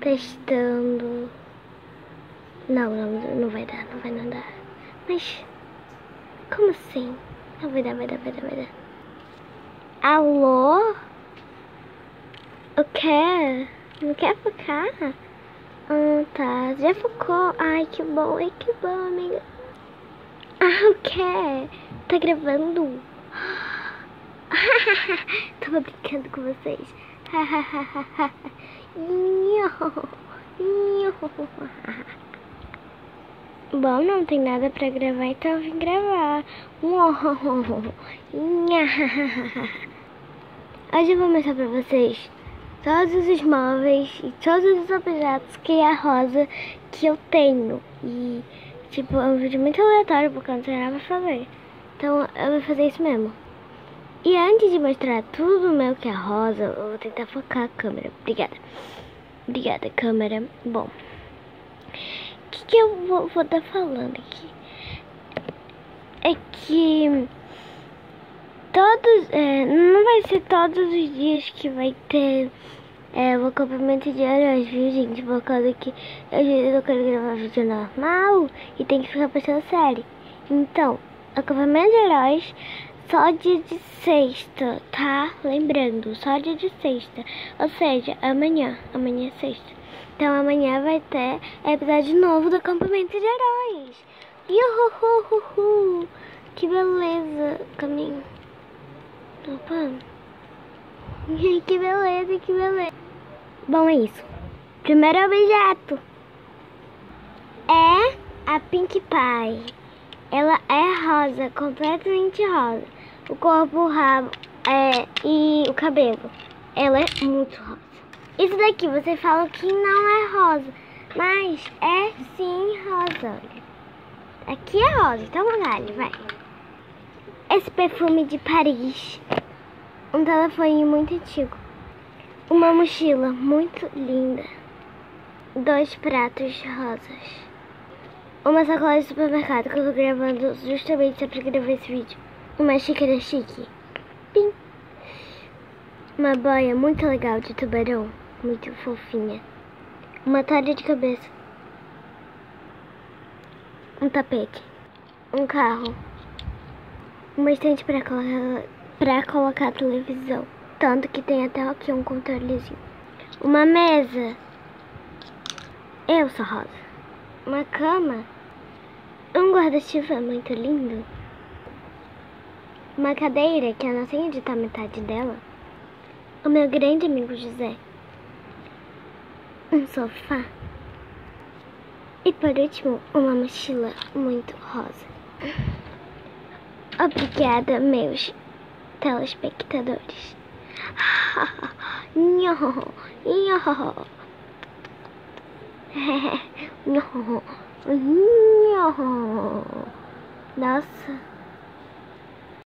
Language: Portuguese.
Testando. Não vai dar, não dar. Mas, como assim? Não vai dar. Alô? O quê? Não quer focar? Ah, tá. Já focou? Ai, que bom, amiga. Ah, o quê? Tá gravando? Tava brincando com vocês. Bom, não tem nada pra gravar, então eu vim gravar. Hoje eu vou mostrar pra vocês todos os móveis e todos os objetos que é a Rosa que eu tenho. E, tipo, é um vídeo muito aleatório porque eu não tenho nada pra fazer. Então eu vou fazer isso mesmo. E antes de mostrar tudo meu que é rosa, eu vou tentar focar a câmera. Obrigada, câmera. Bom, o que eu vou estar falando aqui? É que não vai ser todos os dias que vai ter o acampamento de heróis, viu, gente? Por causa que eu quero gravar vídeo normal e tem que ficar postando série. Então, acampamento de heróis só dia de sexta, tá? Lembrando, só dia de sexta. Ou seja, amanhã é sexta. Então amanhã vai ter episódio novo do acampamento de heróis. Yuhuhuhuhu. Que beleza, caminho. Opa. Que beleza. Bom, é isso. Primeiro objeto é a Pink Pie. Ela é rosa, completamente rosa. O corpo, o rabo e o cabelo. Ela é muito rosa. Isso daqui você fala que não é rosa, mas é sim rosa. Aqui é rosa, então vai. Esse perfume de Paris. Um telefone muito antigo. Uma mochila muito linda. 2 pratos rosas. Uma sacola de supermercado que eu tô gravando justamente só pra gravar esse vídeo. Uma xícara chique. Pim. Uma boia muito legal de tubarão. Muito fofinha. Uma toalha de cabeça. Um tapete. Um carro. Uma estante pra colocar a televisão. Tanto que tem até aqui um controlezinho. Uma mesa. Eu sou rosa. Uma cama. Um guarda-chuva muito lindo. Uma cadeira que eu não sei onde tá metade dela. O meu grande amigo José. Um sofá. E por último, uma mochila muito rosa. Obrigada, meus telespectadores. Nossa.